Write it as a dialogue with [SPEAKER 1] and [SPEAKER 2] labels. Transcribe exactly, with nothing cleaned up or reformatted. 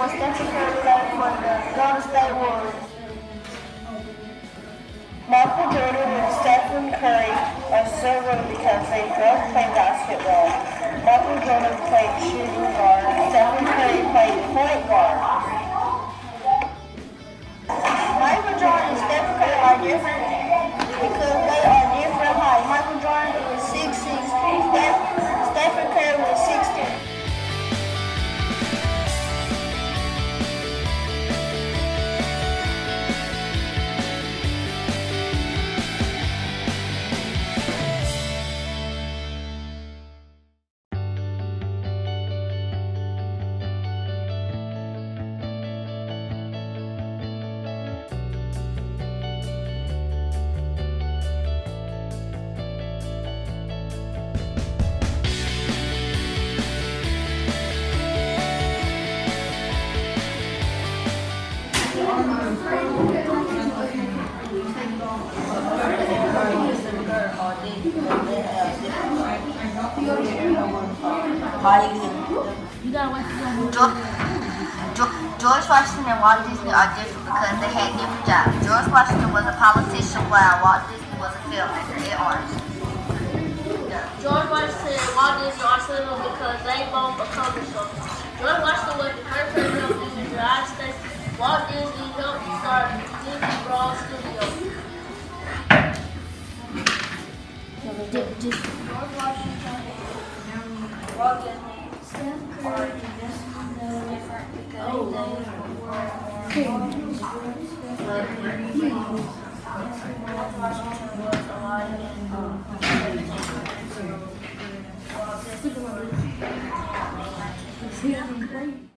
[SPEAKER 1] was Stephen Curry playing for the Golden State Warriors. Michael Jordan and Stephen Curry are so good because they both play basketball. Michael Jordan played shooting guard. Stephen Curry played point guard. Michael Jordan and Stephen Curry are different because they are different height. Michael Jordan is six six. Stephen Curry was six ten.
[SPEAKER 2] George Washington and Walt Disney are different because they had different jobs. George Washington was a politician while Walt Disney was a filmmaker and artist.
[SPEAKER 3] George Washington and Walt Disney are similar because they both accomplished something. George Washington was the first president of the United States. Walt Disney helped start Disney World Studios. George Washington and Walt Disney are different because they were George Washington was alive in um,